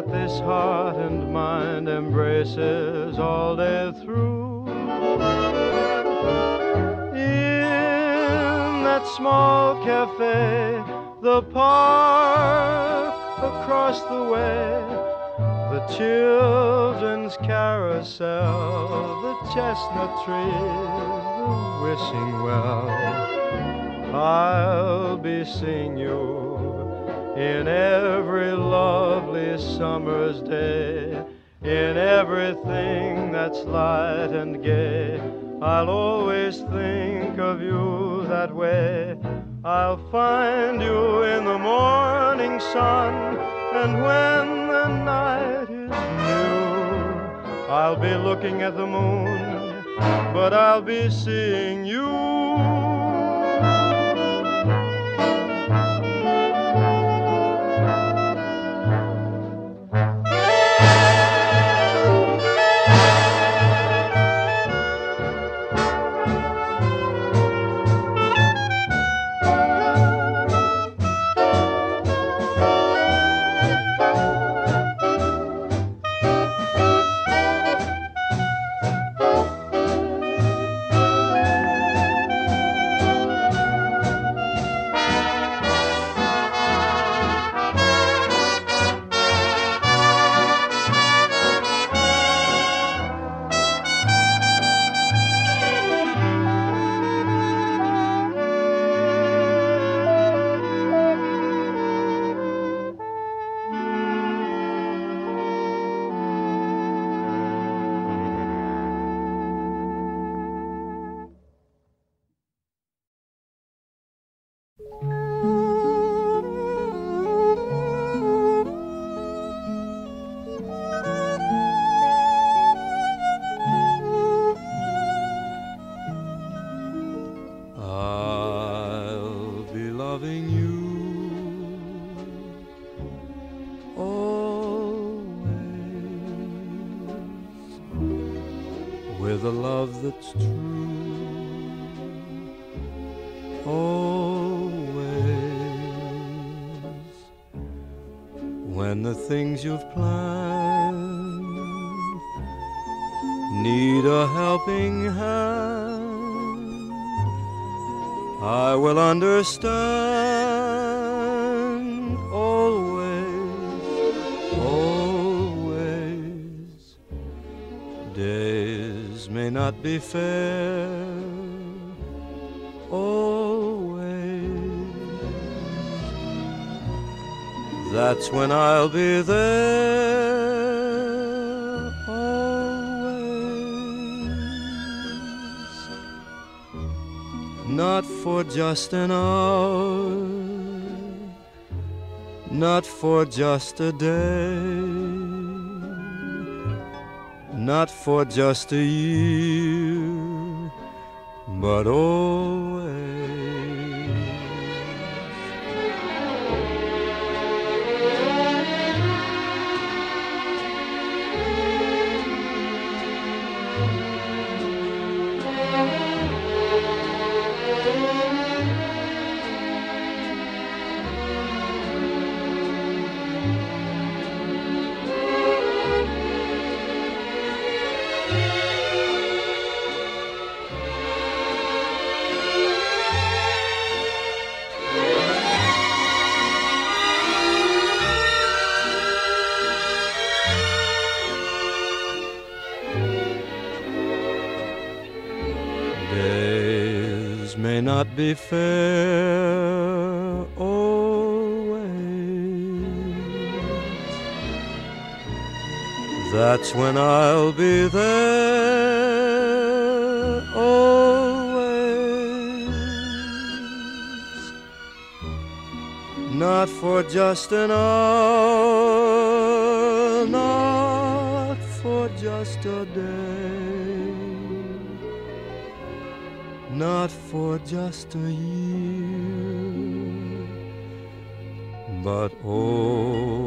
that this heart and mind embraces all day through. In that small cafe, the park across the way, the children's carousel, the chestnut trees, the wishing well. I'll be seeing you in every lovely summer's day, in everything that's light and gay. I'll always think of you that way. I'll find you in the morning sun, and when the night is new, I'll be looking at the moon, but I'll be seeing you. I'll be loving you always, with a love that's true, always. When the things you've planned need a helping hand, I will understand always, always. Days may not be fair, always. That's when I'll be there, always. Not for just an hour, not for just a day, not for just a year, but always. Days may not be fair, always. That's when I'll be there, always. Not for just an hour, not for just a day, not for just a year, but always.